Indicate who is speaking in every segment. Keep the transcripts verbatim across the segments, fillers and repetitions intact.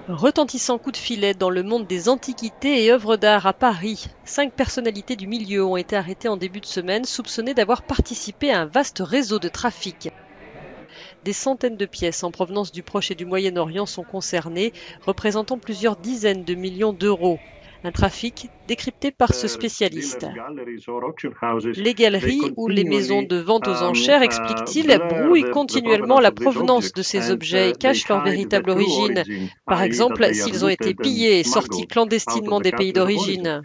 Speaker 1: Retentissant coup de filet dans le monde des antiquités et œuvres d'art à Paris. Cinq personnalités du milieu ont été arrêtées en début de semaine, soupçonnées d'avoir participé à un vaste réseau de trafic. Des centaines de pièces en provenance du Proche et du Moyen-Orient sont concernées, représentant plusieurs dizaines de millions d'euros. Un trafic décrypté par ce spécialiste. Les galeries ou les maisons de vente aux enchères, explique-t-il, brouillent continuellement la provenance de ces objets et cachent leur véritable origine. Par exemple, s'ils ont été pillés et sortis clandestinement des pays d'origine.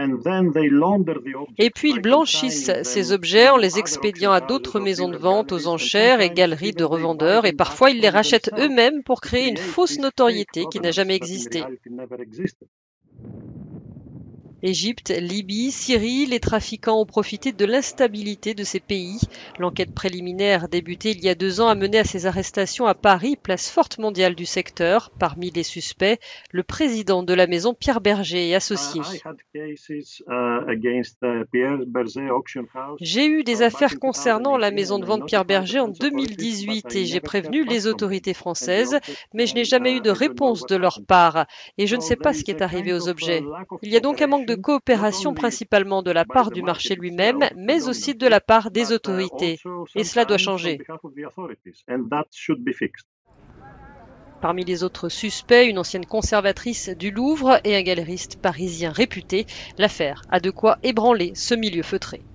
Speaker 1: Et puis ils blanchissent ces objets en les expédiant à d'autres maisons de vente aux enchères et galeries de revendeurs, et parfois ils les rachètent eux-mêmes pour créer une fausse notoriété qui n'a jamais existé. Égypte, Libye, Syrie, les trafiquants ont profité de l'instabilité de ces pays. L'enquête préliminaire débutée il y a deux ans a mené à ces arrestations à Paris, place forte mondiale du secteur. Parmi les suspects, le président de la maison Pierre Berger et associés. J'ai eu des affaires concernant la maison de vente Pierre Berger en deux mille dix-huit et j'ai prévenu les autorités françaises, mais je n'ai jamais eu de réponse de leur part et je ne sais pas ce qui est arrivé aux objets. Il y a donc un manque de coopération principalement de la part du marché lui-même, mais aussi de la part des autorités. Et cela doit changer. Parmi les autres suspects, une ancienne conservatrice du Louvre et un galeriste parisien réputé. L'affaire a de quoi ébranler ce milieu feutré.